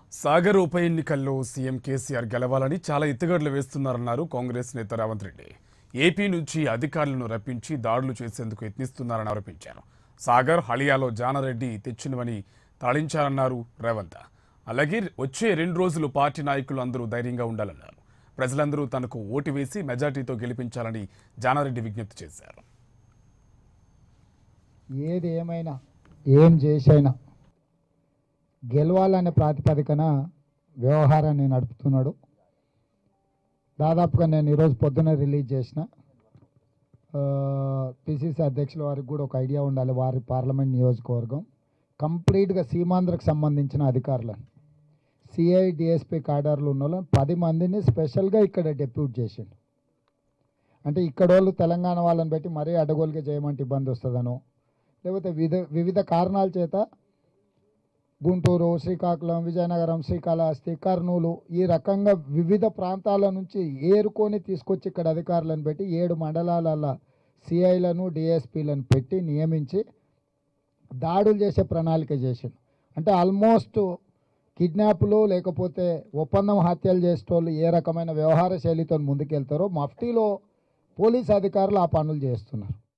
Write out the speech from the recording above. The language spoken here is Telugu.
సాగర్ ఉప ఎన్నికల్లో సీఎం కేసీఆర్ గెలవాలని చాలా ఎత్తుగడలు వేస్తున్నారన్నారు కాంగ్రెస్ నేత రేవంత్ రెడ్డి. ఏపీ నుంచి అధికారులను రప్పించి దాడులు చేసేందుకు యత్నిస్తున్నారని ఆరోపించారు. సాగర్ హళియాలో జానారెడ్డి తెచ్చినవని తరలించారన్నారు రేవంత్. అలాగే వచ్చే 2 రోజులు పార్టీ నాయకులు అందరూ ధైర్యంగా ఉండాలన్నారు. ప్రజలందరూ తనకు ఓటు వేసి మెజార్టీతో గెలిపించాలని జానారెడ్డి విజ్ఞప్తి చేశారు. ఏది ఏమైనా ఏం చేసైనా గెలవాలనే ప్రాతిపదికన వ్యవహారాన్ని నడుపుతున్నాడు. దాదాపుగా నేను ఈరోజు పొద్దున రిలీజ్ చేసిన పిసిసి అధ్యక్షుల వారికి కూడా ఒక ఐడియా ఉండాలి. వారి పార్లమెంట్ నియోజకవర్గం కంప్లీట్గా సీమాంధ్రకు సంబంధించిన అధికారులను సిఐ డిఎస్పీ కాడర్లు ఉన్న 10 మందిని స్పెషల్గా ఇక్కడ డెప్యూట్ చేసిండు. అంటే ఇక్కడ వాళ్ళు తెలంగాణ వాళ్ళని పెట్టి మరీ అడగోలుగా చేయమంటే ఇబ్బంది వస్తుందనో, లేకపోతే వివిధ కారణాల చేత గుంటూరు, శ్రీకాకుళం, విజయనగరం, శ్రీకాళహస్తి, కర్నూలు ఈ రకంగా వివిధ ప్రాంతాల నుంచి ఏరుకొని తీసుకొచ్చి ఇక్కడ అధికారులను పెట్టి 7 మండలాల సిఐలను డిఎస్పీలను పెట్టి నియమించి దాడులు చేసే ప్రణాళిక చేసిండు. అంటే ఆల్మోస్ట్ కిడ్నాప్లు లేకపోతే ఒప్పందం హత్యలు చేసేటోళ్ళు ఏ రకమైన వ్యవహార శైలితో ముందుకెళ్తారో మఫ్టీలో పోలీస్ అధికారులు ఆ పనులు చేస్తున్నారు.